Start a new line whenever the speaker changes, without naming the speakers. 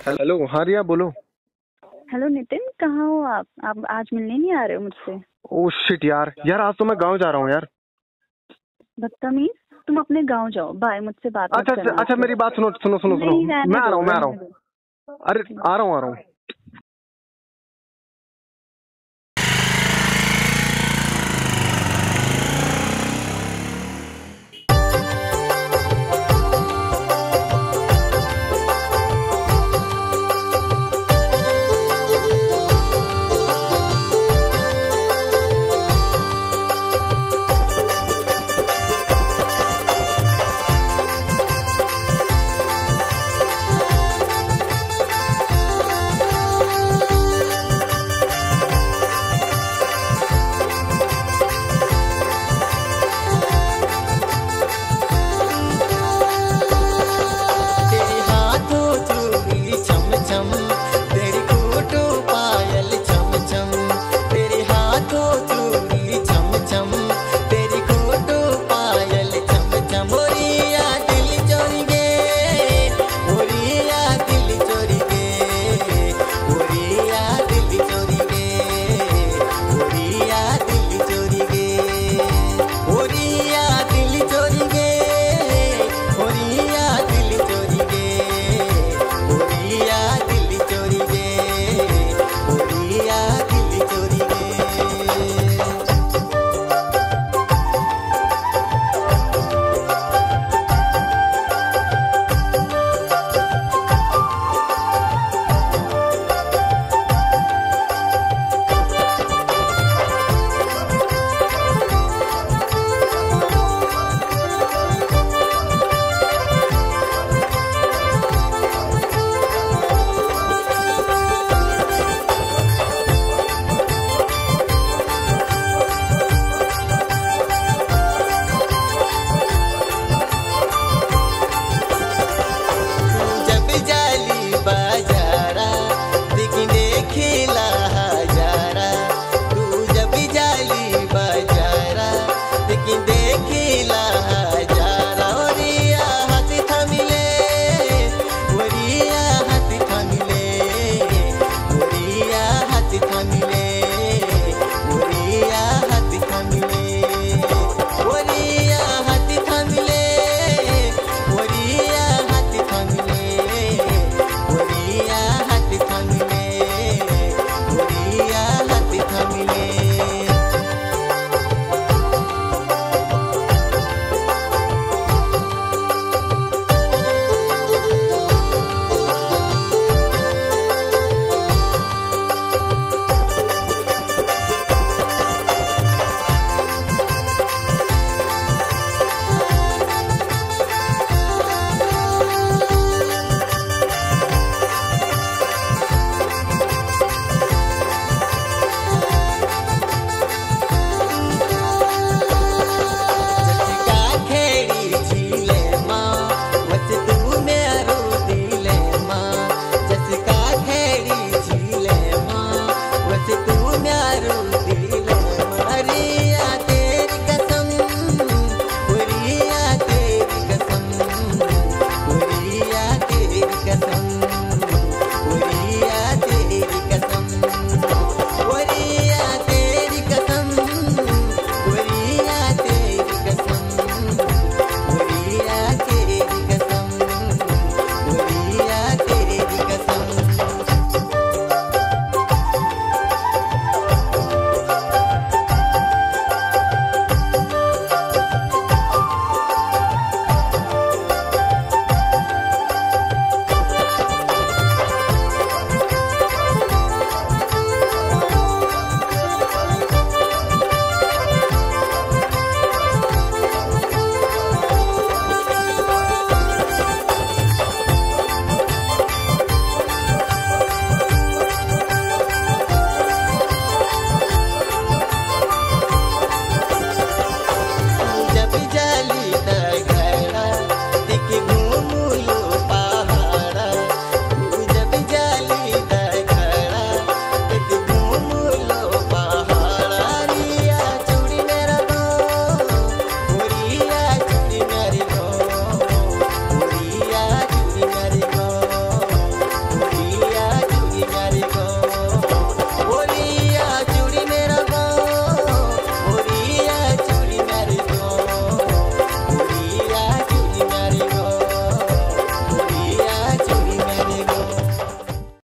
Hello, हाँ रिया बोलो।
Hello Nitin, कहाँ हो आप आज मिलने नहीं आ रहे हो मुझसे?
ओ शिट यार यार, आज तो मैं गांव जा रहा हूँ यार।
बदतमीज, तुम अपने गांव जाओ। बाय, मुझसे बात मत
अच्छा अच्छा
करना
अच्छा,
फिर।
मेरी बात सुनो सुनो सुनो सुनो।
नहीं, रहने
मैं आ
दो,
रहा हूँ, मैं आ रहा
रहने
हूँ।
दो।
अरे आ रहा हूँ, आ रहा हूँ।